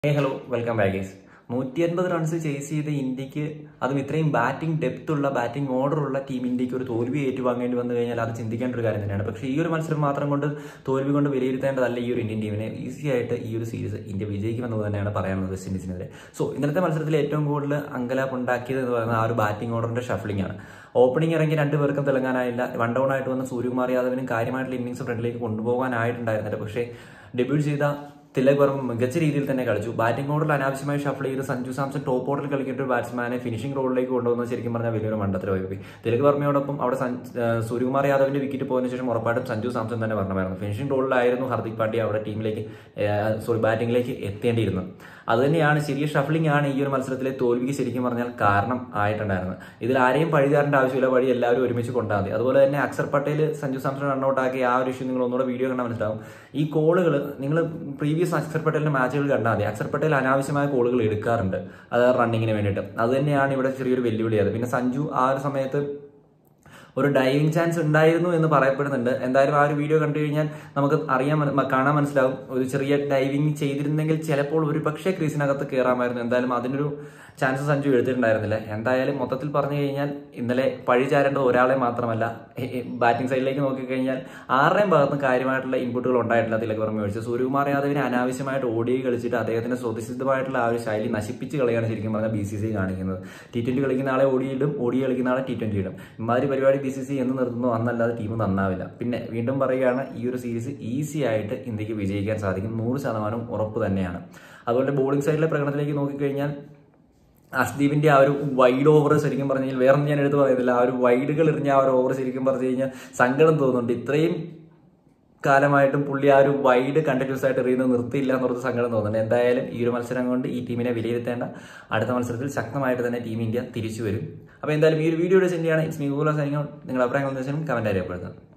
Hello welcome back guys. 150 runs chase ചെയ്ത ഇന്ത്യക്ക്, അതും ഇത്രയും ബാറ്റിംഗ് ഡെപ്ത് ഉള്ള ബാറ്റിംഗ് ഓർഡർ ഉള്ള ടീം ഇന്ത്യക്ക് ഒരു തോൽവി ഏറ്റുവാങ്ങേണ്ടി വന്നു കഴിഞ്ഞാൽ അത് ചിന്തിക്കേണ്ട ഒരു കാര്യം തന്നെയാണ്. പക്ഷേ ഈ ഒരു മത്സരം മാത്രം കൊണ്ട് തോൽവി കൊണ്ട് വിലയിരുത്തേണ്ടതല്ല ഈ ഒരു ഇന്ത്യൻ ടീമിനെ. ഈസി ആയിട്ട് ഈ ഒരു സീരീസ് ഇന്ത്യ വിജയിക്കുമെന്നത് തന്നെയാണ് പറയാനുള്ളത് വെസ്റ്റ് ഇൻഡീസിനെതിരെ. സോ ഇന്നലത്തെ മത്സരത്തിൽ ഏറ്റവും കൂടുതൽ അങ്കലാപ്പ് ഉണ്ടാക്കിയത് എന്ന് പറയുന്നത് ആ ഒരു ബാറ്റിംഗ് ഓർഡറിന്റെ ഷഫ്ലിംഗ് ആണ്. ഓപ്പണിംഗ് ഇറങ്ങി രണ്ടുപേർക്കും തിളങ്ങാനായില്ല. വൺ ഡൗൺ ആയിട്ട് വന്ന സൂര്യകുമാർ യാദവിനും കാര്യമായിട്ടുള്ള ഇന്നിംഗ്സ് ഫ്രണ്ടിലേക്ക് കൊണ്ടുപോകാനായിട്ടുണ്ടായിരുന്നില്ല. പക്ഷേ ഡെബ്യൂട്ട് ചെയ്ത തിലക് വർമ്മ മികച്ച രീതിയിൽ തന്നെ കളിച്ചു. ബാറ്റിംഗ് ഓർഡറിൽ അനാവശ്യമായി ഷഫിൾ ചെയ്ത് സഞ്ജു സാംസൺ ടോപ്പ് ഓർഡറിൽ കളിക്കേണ്ട ഒരു ബാറ്റ്സ്മാനെ ഫിനിഷിംഗ് റോളിലേക്ക് കൊണ്ടുവന്നത് ശരിക്കും പറഞ്ഞാൽ വലിയൊരു മണ്ടത്തരമായി പോയി. തിലക് വർമ്മയോടൊപ്പം അവിടെ സൂര്യകുമാർ യാദവിന്റെ വിക്കറ്റ് പോയതിനു ശേഷം ഉറപ്പായിട്ടും സഞ്ജു സാംസൺ തന്നെ വരണമായിരുന്നു. ഫിനിഷിംഗ് റോളിലായിരുന്നു ഹാർദിക് പാണ്ഡ്യ അവിടെ ബാറ്റിംഗിലേക്ക് എത്തേണ്ടിയിരുന്നത്. അതുതന്നെയാണ് ശരിയ ഷഫ്ലിംഗ് ആണ് ഈ ഒരു മത്സരത്തിലെ തോൽവിക്ക് ശരിക്കും പറഞ്ഞാൽ കാരണം ആയിട്ടുണ്ടായിരുന്നത്. ഇതിൽ ആരെയും പഴിചാരേണ്ട ആവശ്യമില്ല, വഴി എല്ലാവരും ഒരുമിച്ച് കൊണ്ടാൽ മതി. അതുപോലെ തന്നെ അക്സർ പട്ടേൽ സഞ്ജു സാംസൺ റണ്ണൌട്ട് ആക്കി ആ ഒരു ഇഷ്യൂ നിങ്ങൾ ഒന്നുകൂടെ വീഡിയോ കണ്ടാൽ മനസ്സിലാവും. ഈ കോളുകൾ നിങ്ങൾ പ്രീവിയസ് അക്സർ പട്ടേലിന്റെ മാച്ചുകൾ കണ്ടാൽ മതി. അക്സർ പട്ടേൽ അനാവശ്യമായ കോളുകൾ എടുക്കാറുണ്ട് അത് റണ്ണിങ്ങിന് വേണ്ടിയിട്ട്. അത് തന്നെയാണ് ഇവിടെ ചെറിയൊരു വെല്ലുവിളിയത്. പിന്നെ സഞ്ജു ആ ഒരു സമയത്ത് ഒരു ഡൈവിംഗ് ചാൻസ് ഉണ്ടായിരുന്നു എന്ന് പറയപ്പെടുന്നുണ്ട്. എന്തായാലും ആ ഒരു വീഡിയോ കണ്ടു കഴിഞ്ഞാൽ നമുക്ക് കാണാൻ മനസ്സിലാവും. ഒരു ചെറിയ ഡൈവിംഗ് ചെയ്തിരുന്നെങ്കിൽ ചിലപ്പോൾ ഒരു പക്ഷേ ക്രീസിനകത്ത് കയറാമായിരുന്നു. എന്തായാലും അതിനൊരു ചാൻസ് സഞ്ജു എടുത്തിട്ടുണ്ടായിരുന്നില്ല. എന്തായാലും മൊത്തത്തിൽ പറഞ്ഞു കഴിഞ്ഞാൽ ഇന്നലെ പഴി ചാരേണ്ടത് ഒരാളെ മാത്രമല്ല. ബാറ്റിംഗ് സൈഡിലേക്ക് നോക്കിക്കഴിഞ്ഞാൽ ആരുടെയും ഭാഗത്ത് കാര്യമായിട്ടുള്ള ഇൻപുട്ടുകൾ ഉണ്ടായിട്ടില്ല. തിലക് വർമ്മ ഒഴിച്ച് സൂര്യകുമാർ യാദവിനെ അനാവശ്യമായിട്ട് ഓടി കളിച്ചിട്ട് അദ്ദേഹത്തിന്റെ സ്വതസിദ്ധമായിട്ടുള്ള ആ ഒരു ശൈലി നശിപ്പിച്ച് കളിയാണ് ശരിക്കും പറഞ്ഞാൽ BCCI കാണിക്കുന്നത്. T20 കളിക്കുന്ന ആളെ ഓടിയിടും, കളിക്കുന്ന ആളെ T20 ഇടും. ഇമാതിരി പരിപാടി BCCI എന്ന് നിർത്തുന്നു അന്നല്ലാതെ ടീം നന്നാവില്ല. പിന്നെ വീണ്ടും പറയുകയാണ്, ഈ ഒരു സീരീസ് ഈസി ആയിട്ട് ഇന്ത്യക്ക് വിജയിക്കാൻ സാധിക്കും, 100% ഉറപ്പ് തന്നെയാണ്. അതുപോലെ ബോളിംഗ് സൈഡിലെ പ്രകടനത്തിലേക്ക് നോക്കിക്കഴിഞ്ഞാൽ അർഷ്ദീപിന്റെ ആ ഒരു വൈഡ് ഓവർ ശരിക്കും പറഞ്ഞു കഴിഞ്ഞാൽ വേറൊന്നും ഞാൻ എടുത്ത് പറയുന്നില്ല. ആ ഒരു വൈഡുകൾ എറിഞ്ഞ ആ ഒരു ഓവർ ശരിക്കും പറഞ്ഞു കഴിഞ്ഞാൽ സങ്കടം തോന്നുന്നുണ്ട്. ഇത്രയും കാലമായിട്ടും പുള്ളി ആ ഒരു വൈഡ് കണ്ടിന്യൂസ് ആയിട്ട് എറിയുന്നത് നിർത്തിയില്ല എന്നുള്ളത് സങ്കടം തോന്നുന്നുണ്ട്. എന്തായാലും ഈ ഒരു മത്സരം കൊണ്ട് ഈ ടീമിനെ വിലയിരുത്തേണ്ട. അടുത്ത മത്സരത്തിൽ ശക്തമായിട്ട് തന്നെ ടീം ഇന്ത്യ തിരിച്ചു വരും. അപ്പോൾ എന്തായാലും ഈ ഒരു വീഡിയോയുടെ സെൻഡിയാണ്. It's me Google signing out. നിങ്ങളുടെ അഭിപ്രായങ്ങൾ എന്താ വെച്ചാൽ കമന്റ് അറിയപ്പെടുന്നത്.